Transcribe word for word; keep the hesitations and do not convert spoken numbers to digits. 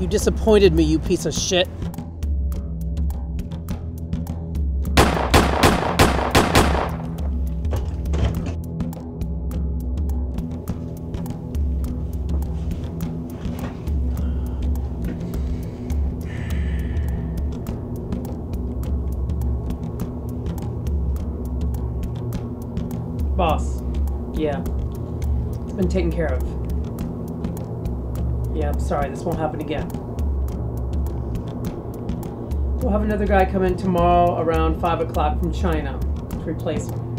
You disappointed me, you piece of shit. Boss. Yeah. It's been taken care of. Yeah, I'm sorry, this won't happen again. We'll have another guy come in tomorrow around five o'clock from China to replace him.